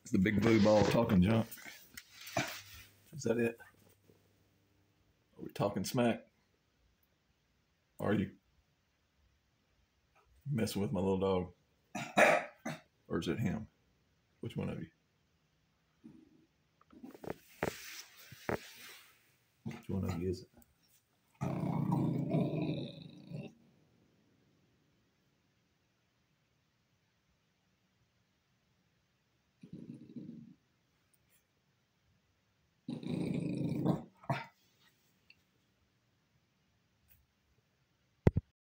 It's the big blue ball talking junk. Is that it? Are we talking smack? Or are you messing with my little dog? Or is it him? Which one of you? Which one of you is it?